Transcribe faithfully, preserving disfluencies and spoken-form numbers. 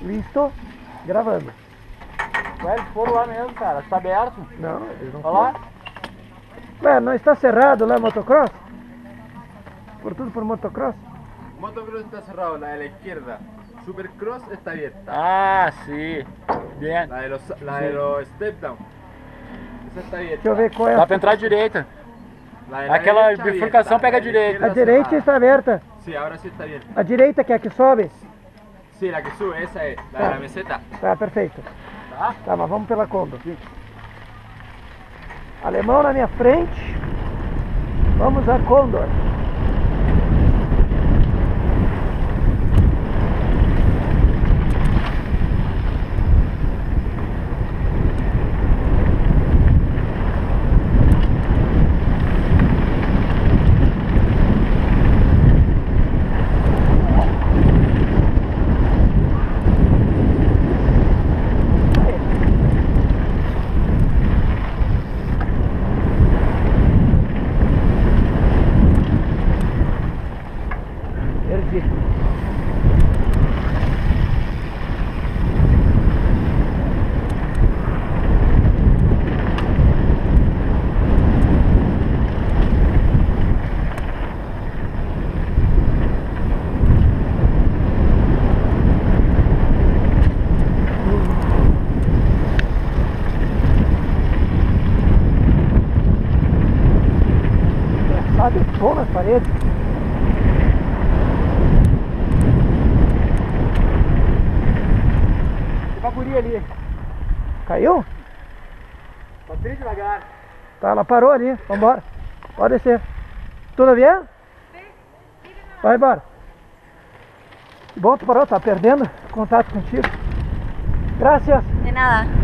Listo. Gravando. Ué, eles foram lá mesmo, cara. Tá aberto. Não, eles não Olha lá. Ué, não está cerrado lá motocross? Por tudo por motocross? Motocross está cerrado, la de la izquierda. Supercross está abierta. Ah, sim. Bien. La de los, la de los step down. Esa está abierta. Deixa eu ver qual é Dá a... pra entrar à direita. La de la Aquela derecha bifurcação abierta, pega a la de la direita. A izquierda direita cerrada. está aberta. Sí, ahora sí está abierta. A direita que é a que sobe? Sí, la que sube, esa es, la de la meseta. Tá, perfeito. ¿Tá? Tá, mas vamos pela Condor. Alemão na minha frente. Vamos a Condor. Perdi. Engraçado, eu tô nas paredes. Tem uma guria ali. Caiu? Tá bem devagar. Tá, ela parou ali. Vambora. Pode descer. Tudo bem? Vai embora. Que bom, tu parou, tá perdendo contato contigo. Graças. De nada.